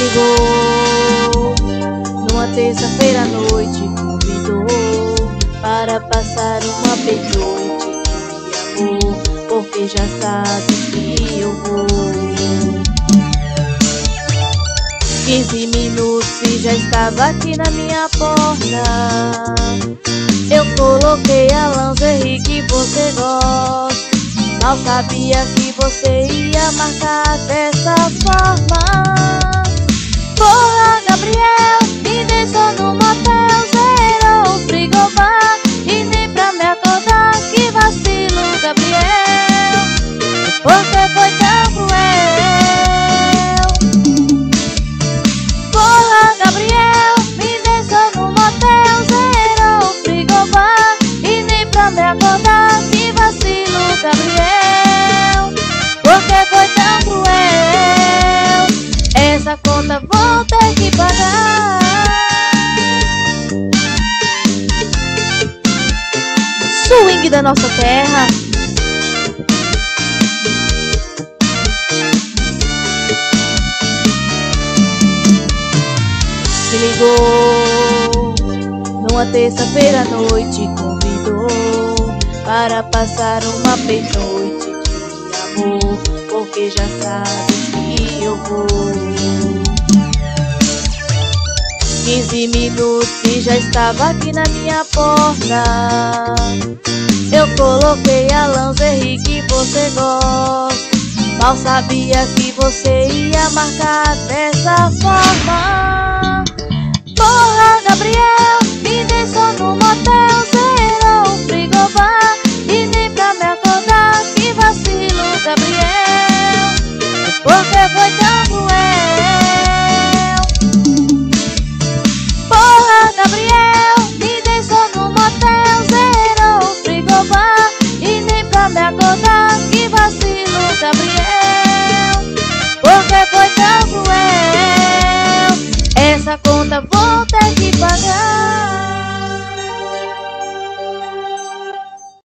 ligou numa terça-feira à noite, convidou para passar uma pernoite de amor, porque já sabe que eu vou. 15 minutos e já estava aqui na minha porta. Eu coloquei a lingerie que você gosta, mal sabia que você ia marcar dessa forma. Porra, Gabriel, me deixou no motel, zerou o frigobar e nem pra me acordar. Que vacilo, Gabriel, você foi tão cruel. Porra, Gabriel, me deixou no motel, zerou o frigobar e nem pra me acordar. Que vacilo, Gabriel, você foi tão cruel. Essa conta vou ter que pagar. Swing da nossa terra. Me ligou numa terça-feira à noite, convidou para passar uma pernoite de amor, porque já sabe que eu vou. 15 minutos e já estava aqui na minha porta. Eu coloquei a lingerie que você gosta, mal sabia que você ia marcar dessa forma.